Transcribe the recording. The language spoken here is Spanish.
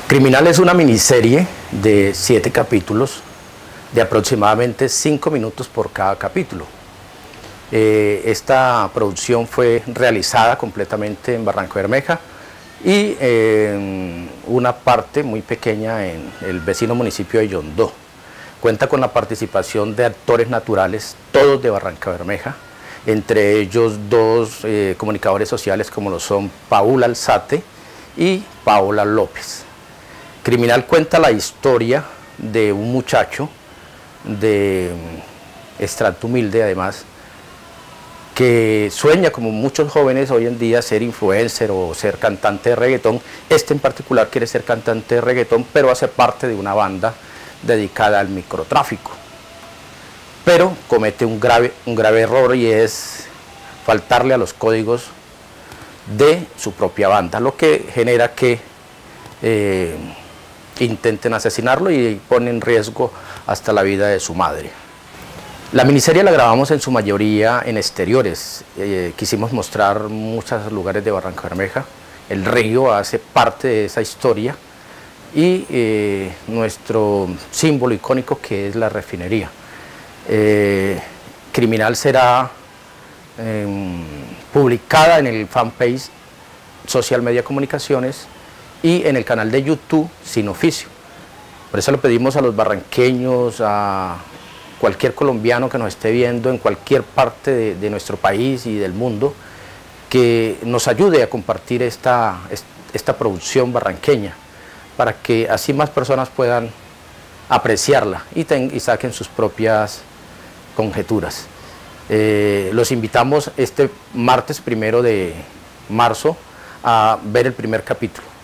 Criminal es una miniserie de 7 capítulos de aproximadamente 5 minutos por cada capítulo. Esta producción fue realizada completamente en Barrancabermeja y una parte muy pequeña en el vecino municipio de Yondó. Cuenta con la participación de actores naturales, todos de Barrancabermeja, entre ellos 2 comunicadores sociales como lo son Paula Alzate y Paola López. Criminal cuenta la historia de un muchacho de estrato humilde, además, que sueña, como muchos jóvenes hoy en día, ser influencer o ser cantante de reggaetón. Este en particular quiere ser cantante de reggaetón, pero hace parte de una banda dedicada al microtráfico. Pero comete un grave error, y es faltarle a los códigos de su propia banda, lo que genera que intenten asesinarlo y pone en riesgo hasta la vida de su madre. La miniserie la grabamos en su mayoría en exteriores. Quisimos mostrar muchos lugares de Barrancabermeja. El río hace parte de esa historia y nuestro símbolo icónico, que es la refinería. Criminal será publicada en el fanpage Social Media Comunicaciones y en el canal de YouTube Sin Oficio. Por eso le pedimos a los barranqueños, a cualquier colombiano que nos esté viendo en cualquier parte de nuestro país y del mundo, que nos ayude a compartir esta producción barranqueña, para que así más personas puedan apreciarla y saquen sus propias conjeturas. Los invitamos este martes 1 de marzo a ver el primer capítulo.